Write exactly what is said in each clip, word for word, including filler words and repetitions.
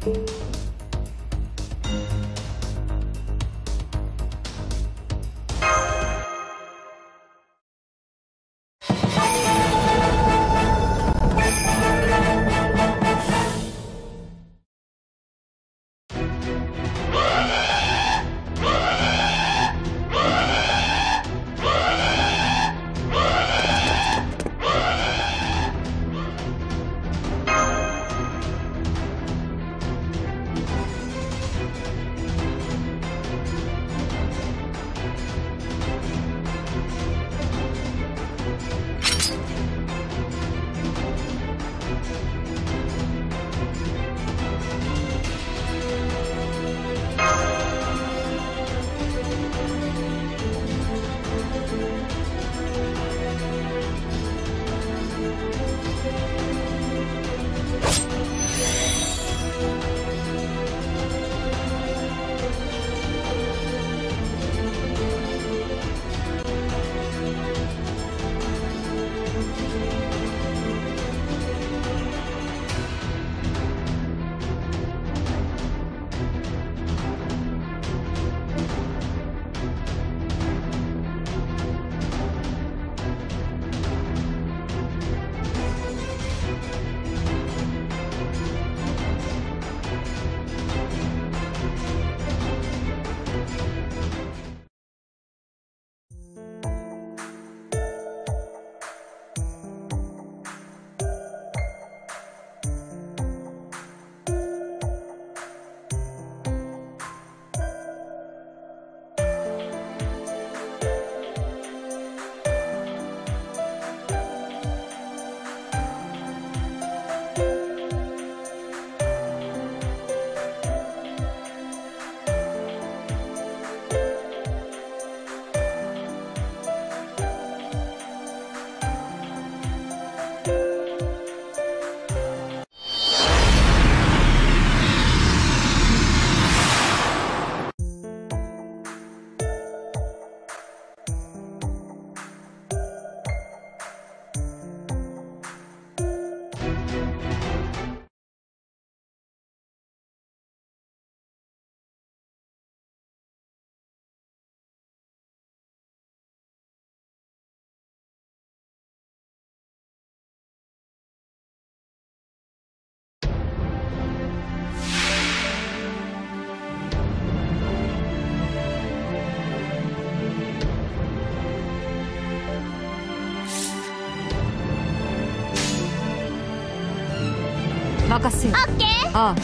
任せよ。 オッケー。 ああ。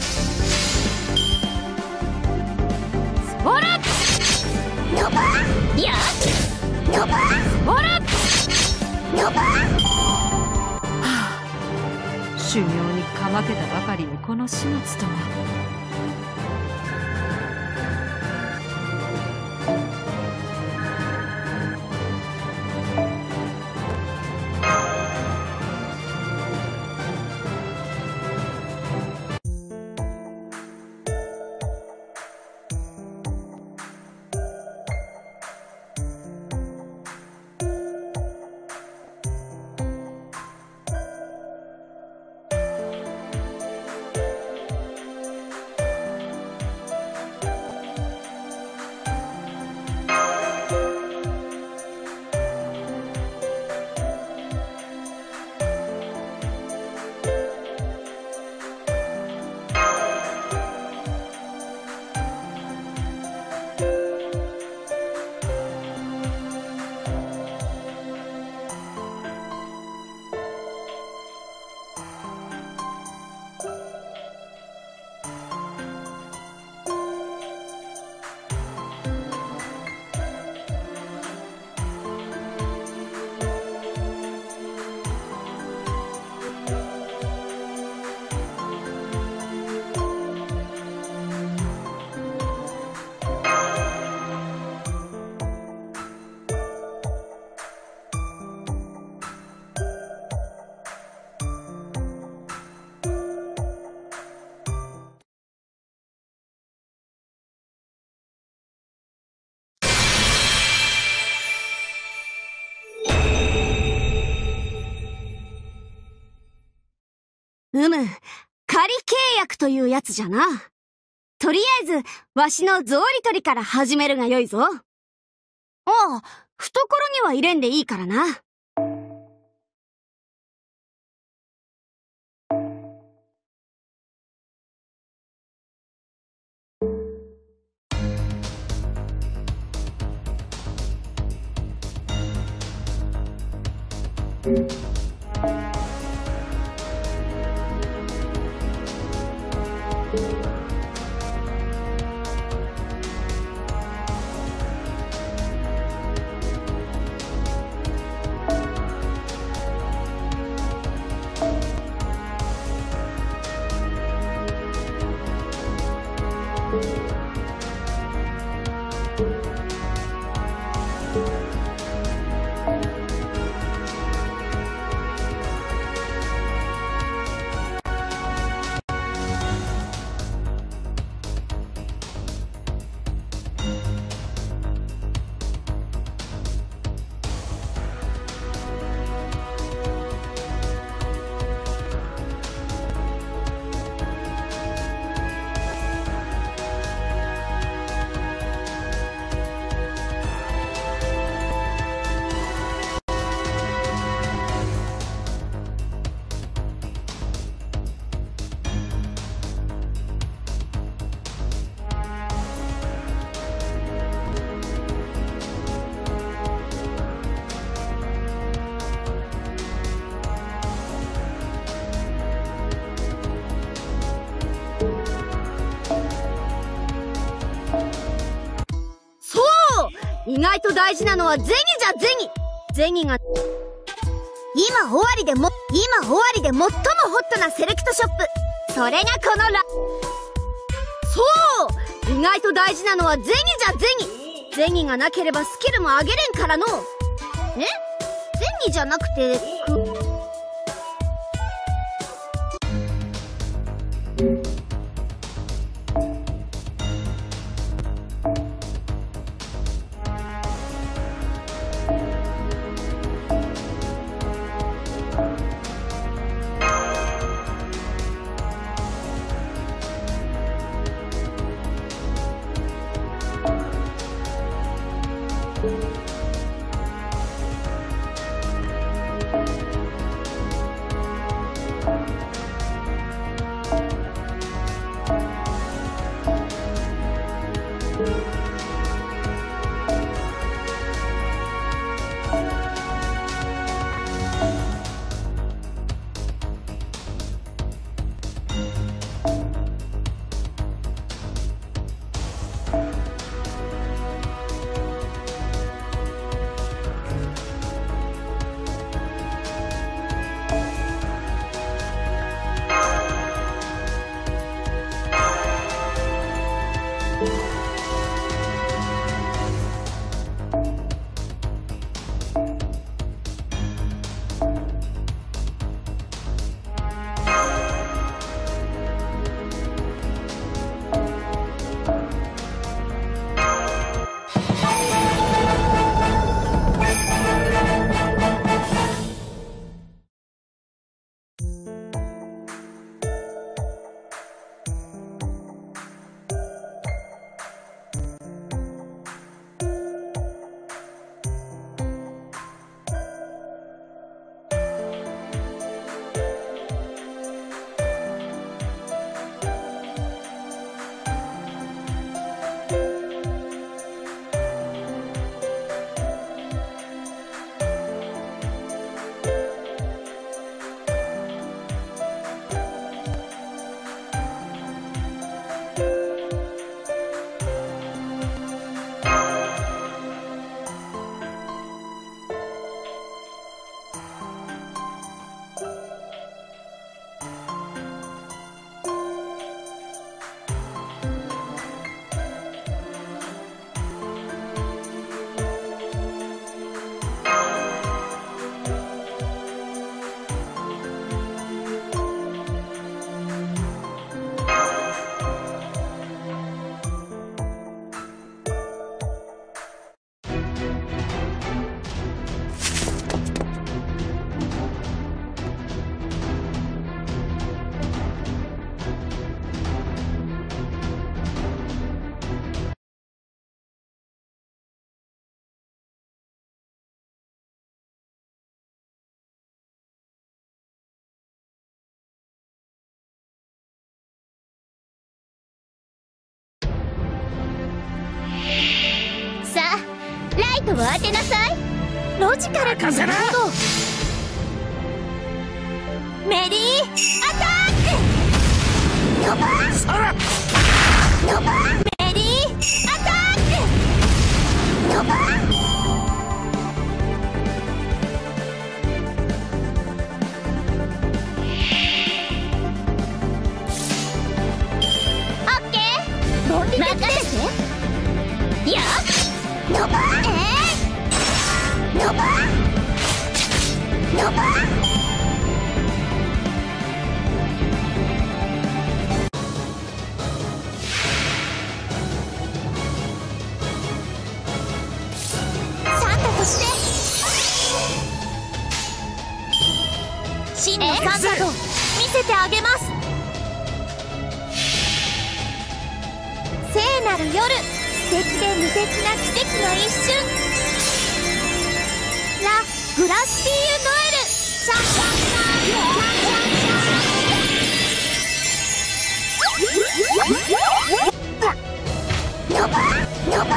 ほらのばやのばほらのばはあ、修行にかまけたばかりにこの始末とは。 うむ、 仮契約というやつじゃな。とりあえず、わしの草履取りから始めるがよいぞ。ああ、懐には入れんでいいからな。意外と大事なのは銭じゃ銭。銭が今終わりでも今終わりで最もホットなセレクトショップ、それがこのラそう意外と大事なのは銭じゃ銭。銭がなければスキルも上げれんからの。え銭じゃなくてくとは当てなさい。ロジカルかな。メリーアタック。ノバノバメリーアタック。ノバオッケー。論理的です。いやノバえーノバノバそして真のサンタと見せてあげます。聖なる夜、素敵で無敵な奇跡の一瞬。ラ・グラスピーユ・ノエル。シャンシャンシャンシャンシャン。ノバノバ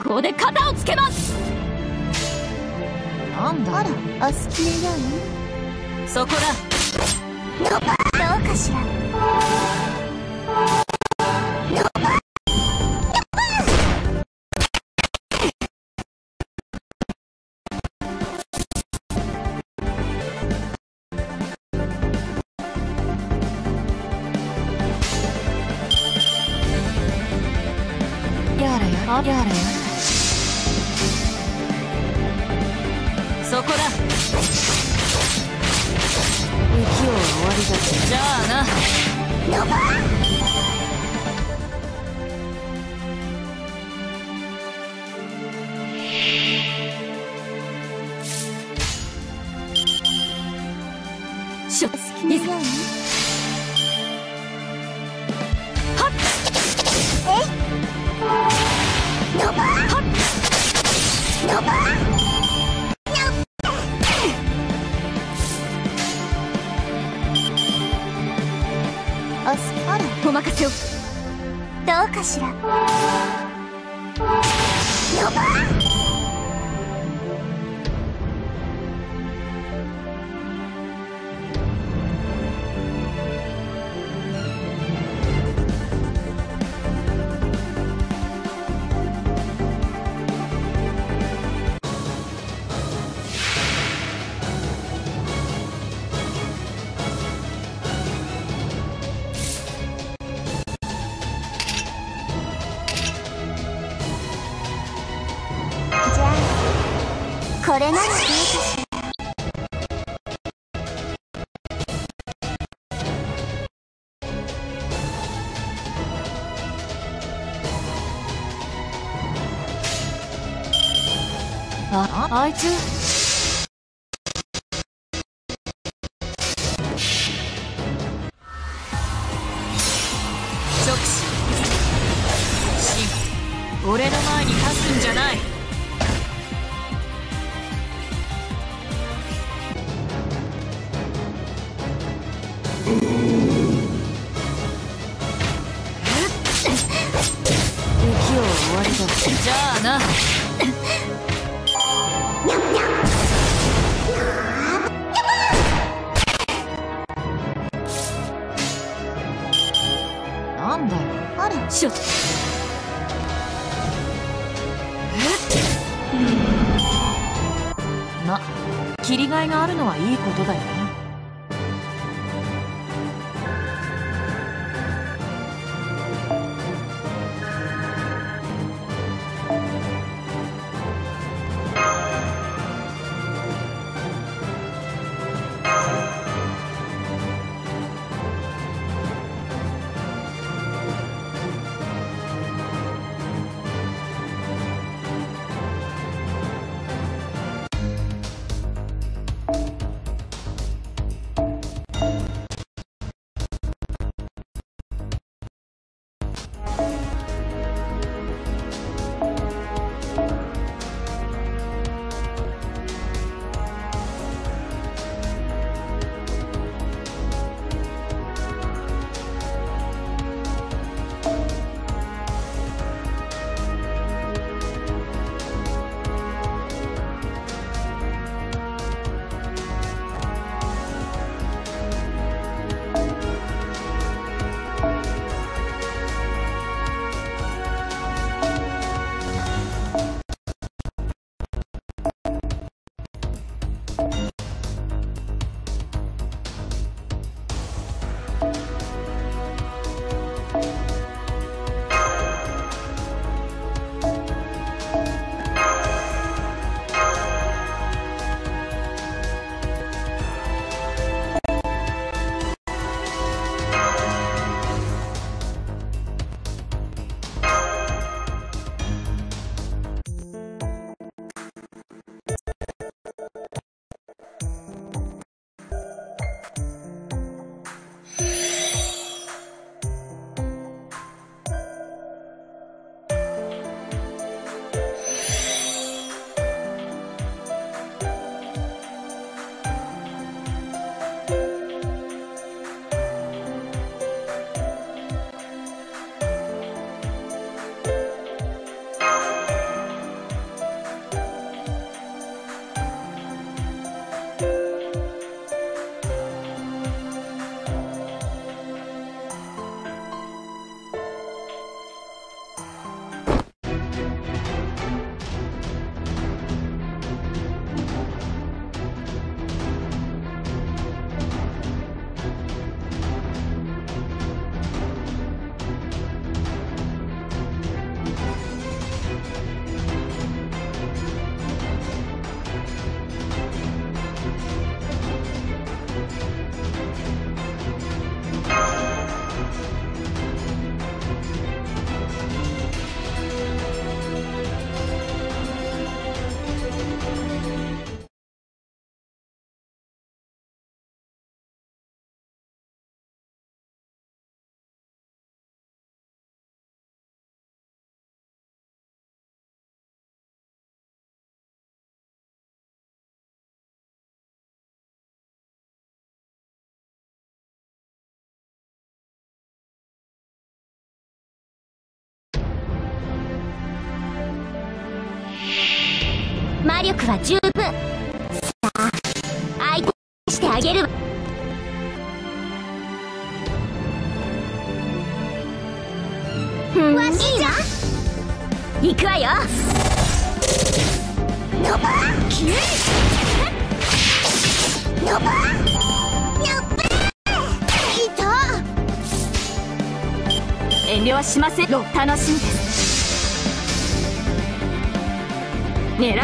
こで肩をつけます。なんだ、 あら、お好きなように。 そこだ。 どうかしら。 やらややらやら、そこだ。 勢い終わりだ。 じゃあな。しょ、 好きなように。 はっ、 えのばはっ、 のばおすあら、 お任せを。 どうかしら。のばじゃあこれならどうかしら。 あ、あいつ直視。シン、俺の前に立つんじゃない。 勢い終わりだ。 じゃあな。なんだよ。 あら、 しょ。ま、切りがいがあるのはいいことだよね。 魔力は十分。さあ、相手してあげるわ。わしじゃ行くわよ。のばきれいのばやっべーいた。 遠慮はしません。楽しみです。狙い撃ちです。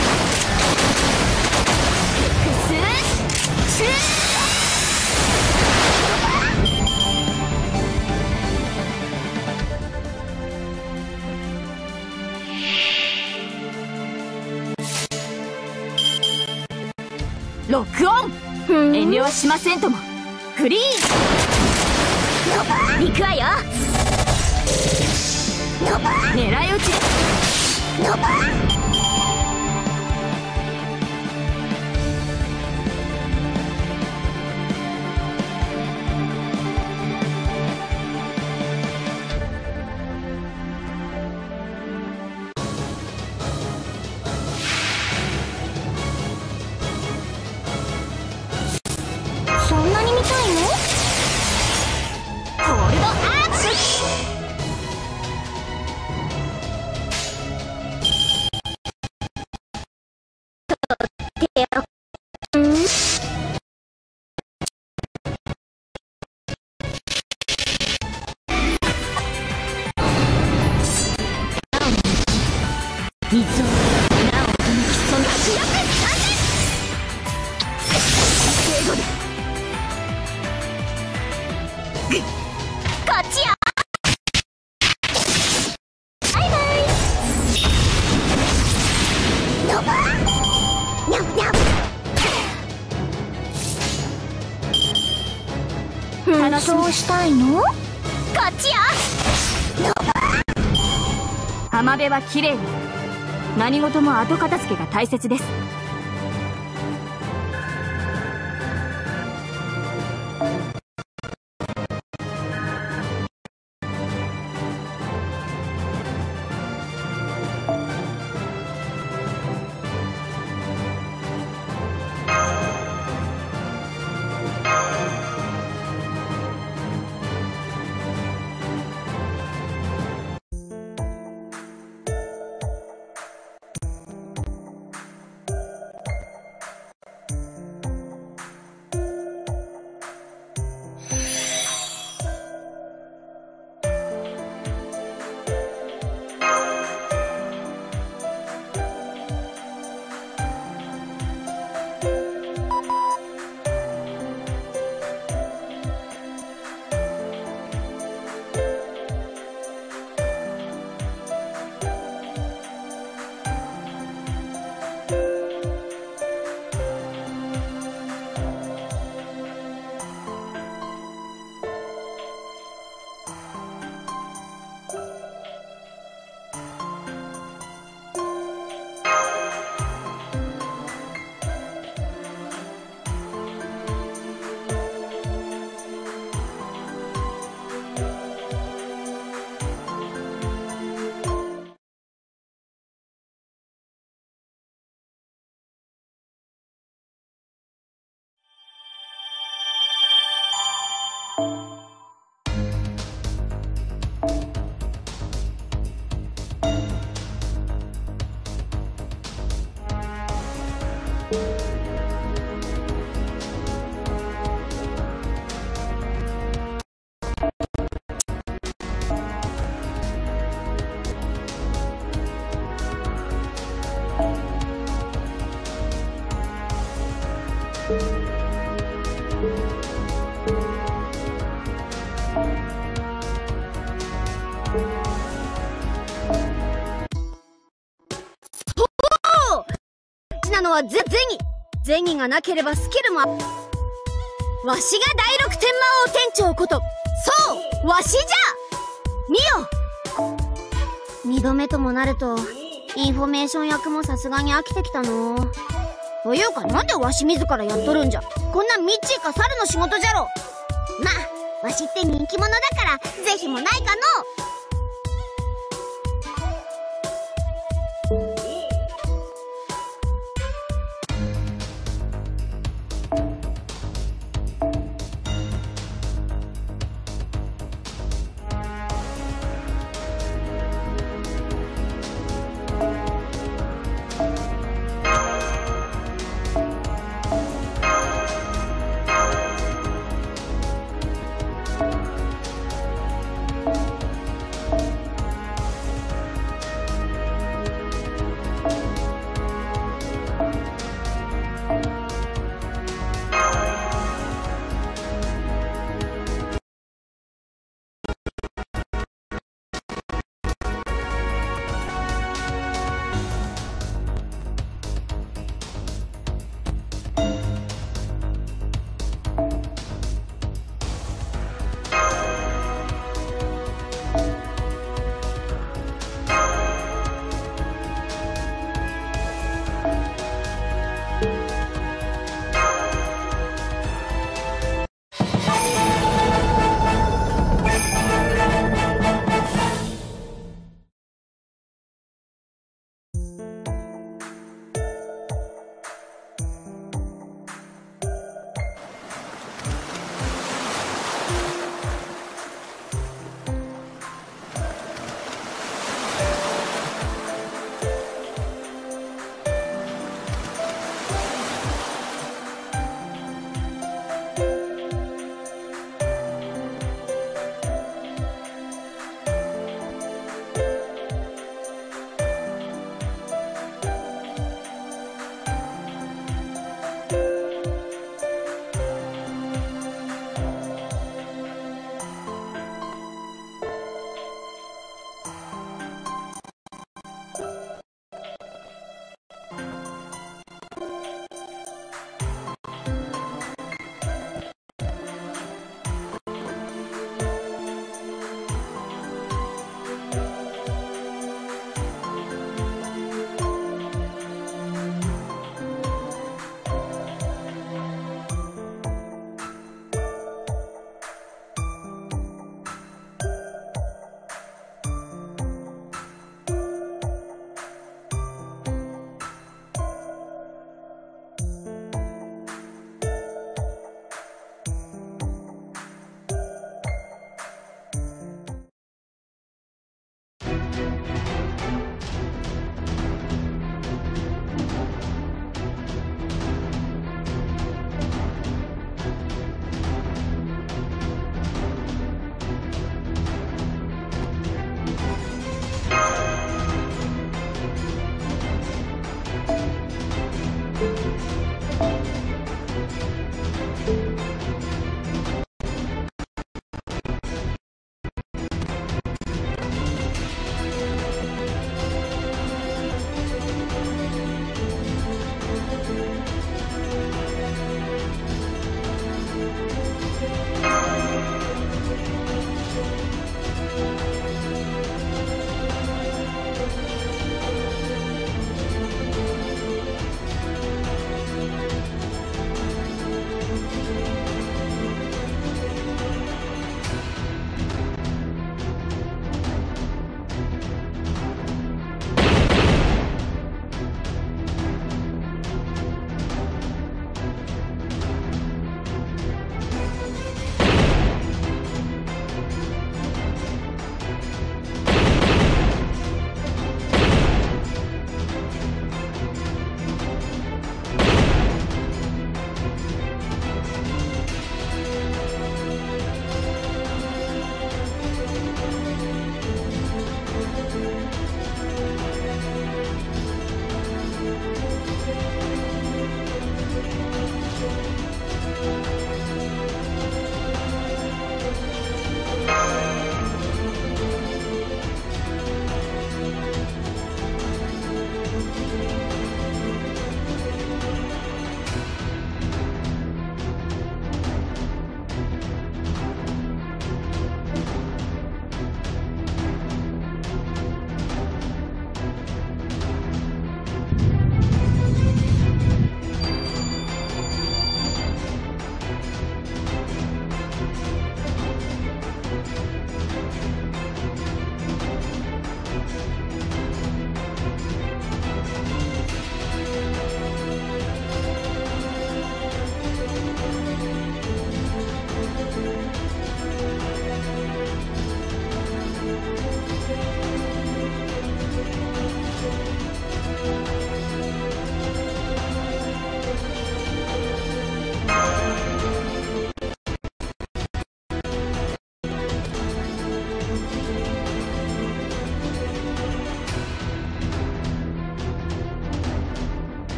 複数シューロックオン。遠慮はしませんとも。フリー行くわよ。 狙い撃ちです。 そんなに見たいの？ ホールドアクション。水をなお踏み潜む主役完全敬語でこっちよ。バイバイ。のばにゃんにゃん。楽しみ。 そうしたいの？こっちよ。 浜辺は綺麗に。何事も後片付けが大切です。 なのはゼゼニ。ゼニがなければスキルも。わしが第六天魔王店長こと、そうわしじゃ。見よ。二度目ともなるとインフォメーション役もさすがに飽きてきたの。というかなんでわし自らやっとるんじゃ。こんなミッチーか猿の仕事じゃろ。まあわしって人気者だから是非もないかの。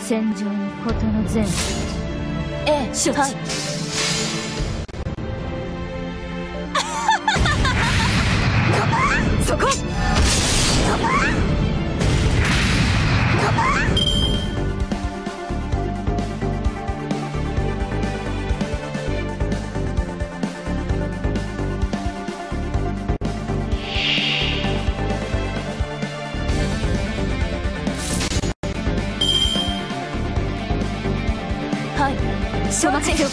戦場に事の全部。 ええ、 承知。 はい。 そこ。 はい。承知。く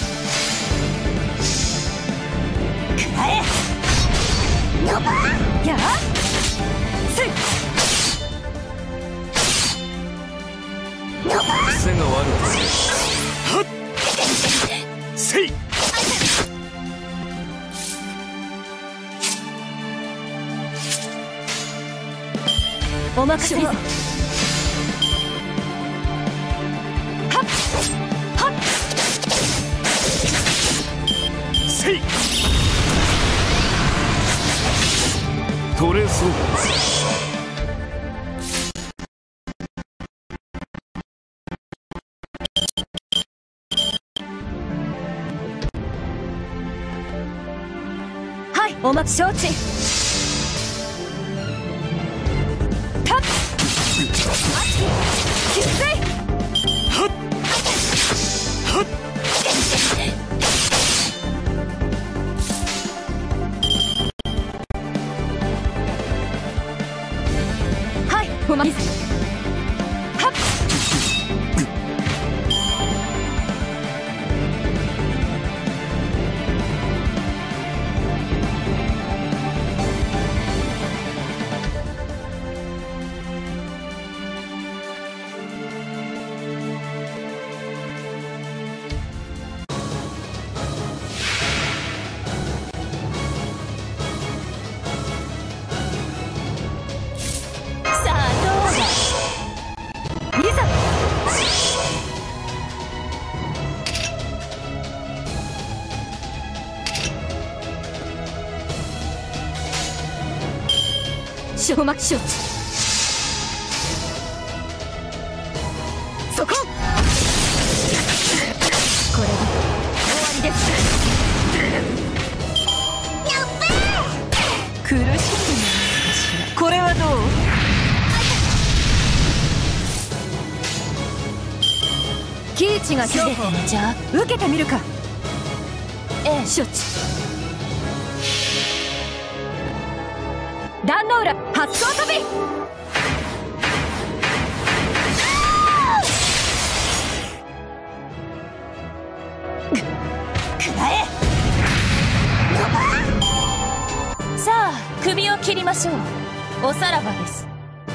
らえ。やあ。せい。 癖が悪くね。はっ。せい。 お任せを。はっはっ。 せい。取れそう。 はい、お待ち承知。かっ。きつい。 はっ。はっ。 はい、お待ち。はっ。さあどうだ。いざ。 お待ち承知。 そこ。これで終わりです。 やっべ苦しんでみますかしら。これはどう。キーチが標本。じゃあ受けてみるか。ええ、 承知。 壇の浦発光飛び。くらえ。さあ首を切りましょう。おさらばです。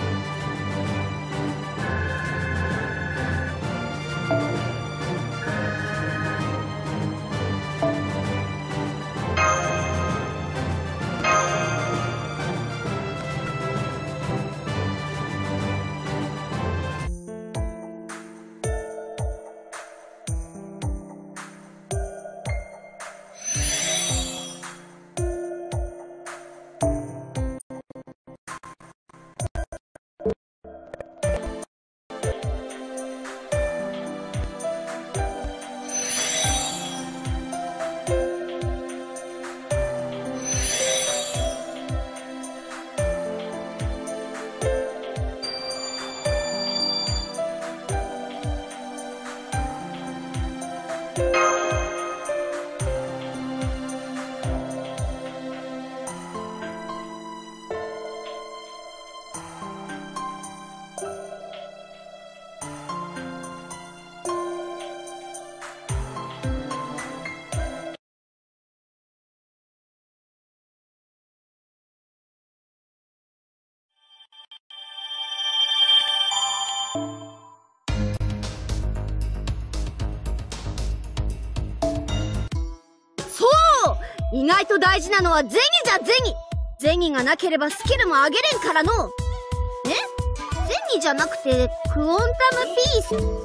意外と大事なのは銭じゃ銭。銭がなければスキルも上げれんからの。え？銭じゃなくてクオンタムピース。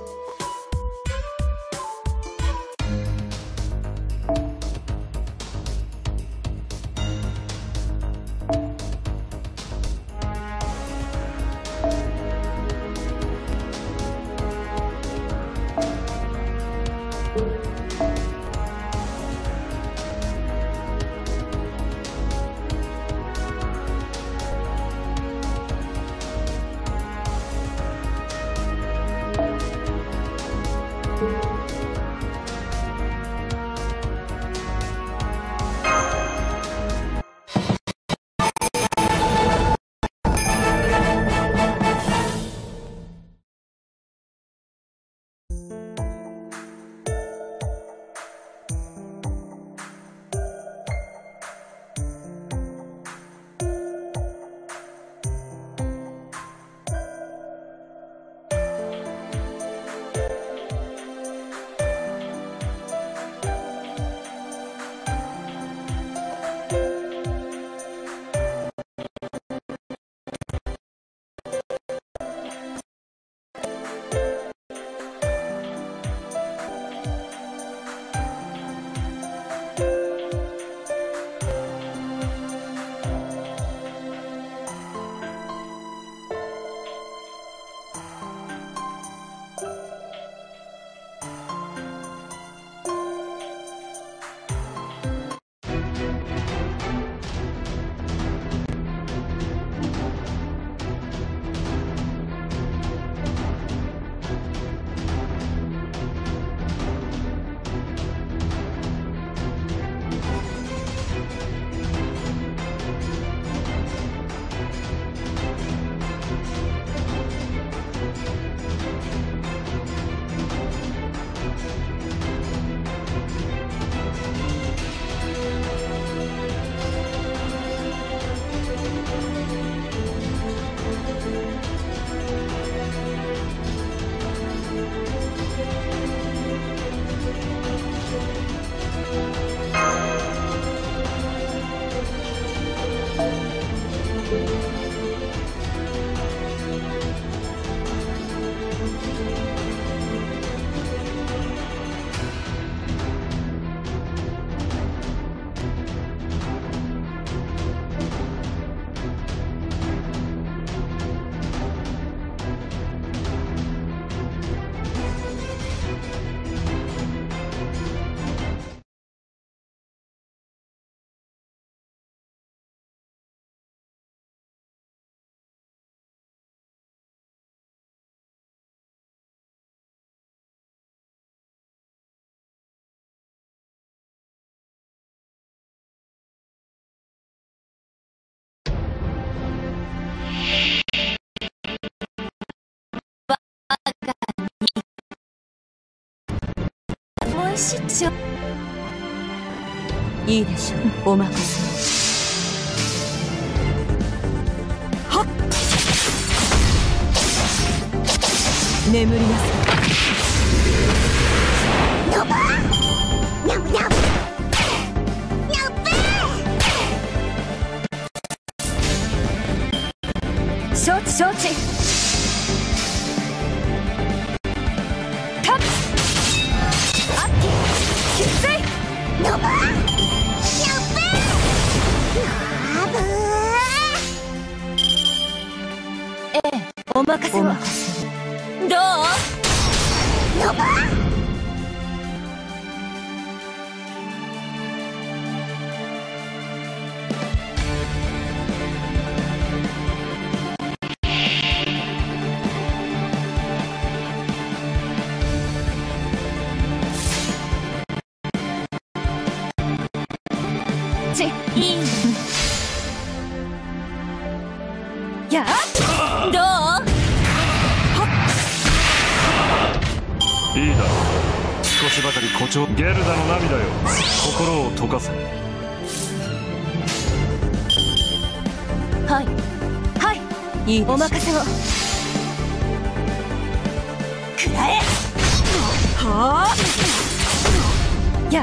ししょいいでしょう、お任せはっ眠りなさい。 のばにゃぶにゃぶにゃぶべ承知承知。タッアッキーきついのばにゃぶなぶええ、お任せを。お任せを。どうのばちいいやどういいだろう。少しばかり誇張。ゲルダの涙よ、心を溶かせ。 はいはいいいお任せを。くらえはあや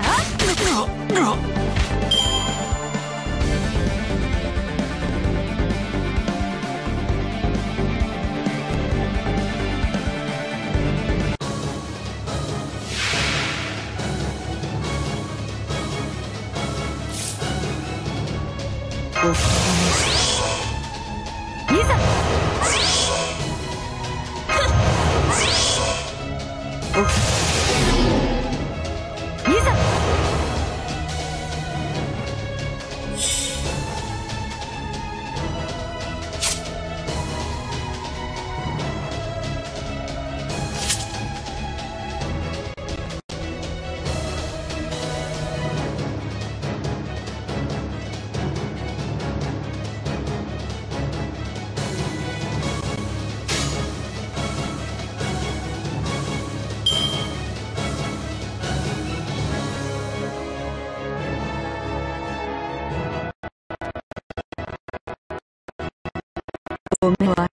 いざいざお目は